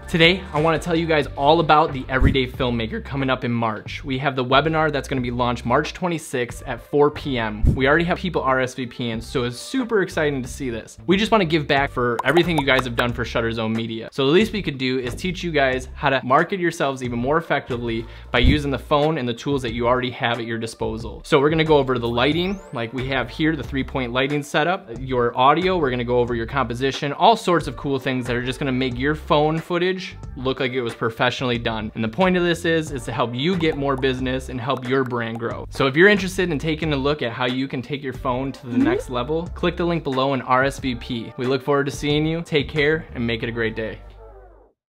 Today, I want to tell you guys all about the Everyday Filmmaker coming up in March. We have the webinar that's going to be launched March 26th at 4 p.m. We already have people RSVPing, so it's super exciting to see this. We just want to give back for everything you guys have done for Shutter Zone Media. So the least we could do is teach you guys how to market yourselves even more effectively by using the phone and the tools that you already have at your disposal. So we're going to go over the lighting, like we have here, the 3-point lighting setup, your audio, we're going to go over your composition, all sorts of cool things that are just going to make your phone footage look like it was professionally done. And the point of this is to help you get more business and help your brand grow. So if you're interested in taking a look at how you can take your phone to the next level, click the link below and RSVP. We look forward to seeing you. Take care and make it a great day.